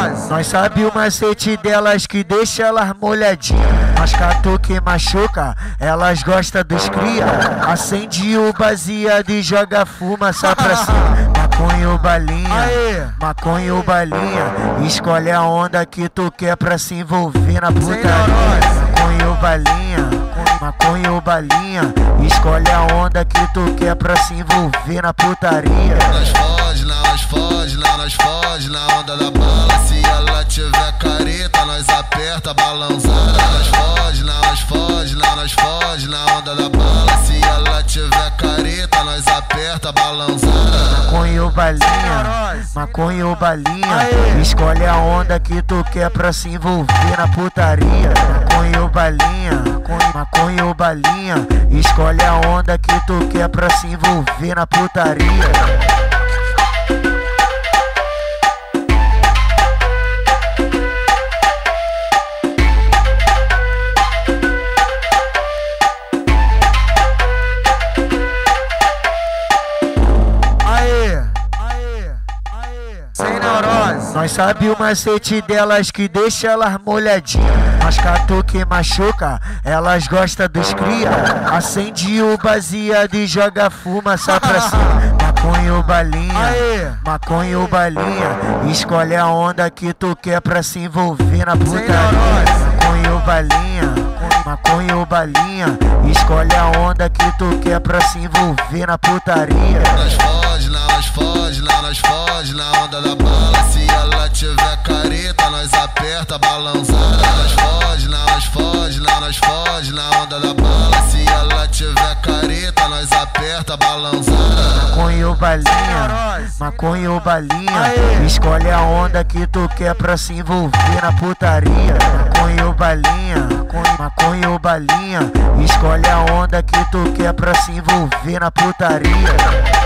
Nós sabe o macete delas que deixa elas molhadinhas. Mas catuque machuca, elas gostam dos cria. Acende o baseado e joga fumaça pra cima. Maconha ou balinha, maconha ou balinha. Escolhe a onda que tu quer pra se envolver na putaria. Maconha ou balinha, maconha ou balinha. Escolhe a onda que tu quer pra se envolver na putaria. Nós foge, nós foge, nós foge na onda da bala. Se ela tiver careta, nós aperta a balãozada. Nós foge, nós foge, nós foge na onda da bala. Se ela tiver careta, nós aperta a balãozada. Maconha ou balinha, maconha ou balinha. Escolhe a onda que tu quer pra se envolver na putaria. Maconha ou balinha, maconha ou balinha. Escolhe a onda que tu quer pra se envolver na putaria. Nós sabe o macete delas que deixa elas molhadinhas. Mas catuque machuca, elas gostam dos cria. Acende o baseado e joga fumaça pra cima. Maconha ou balinha, maconha ou balinha. Escolhe a onda que tu quer pra se envolver na putaria. Maconha ou balinha, maconha ou balinha. Escolhe a onda que tu quer pra se envolver na putaria. Nós foge, nós foge, nós foge na onda da bala. Se ela tiver careta, nós aperta a balãozada. Nós foge, nós foge, nós foge na onda da bala. Se ela tiver careta, nós aperta a balãozada. Maconha ou balinha, maconha ou balinha. Escolhe a onda que tu quer pra se envolver na putaria. Maconha ou balinha, maconha ou balinha. Escolhe a onda que tu quer pra se envolver na putaria.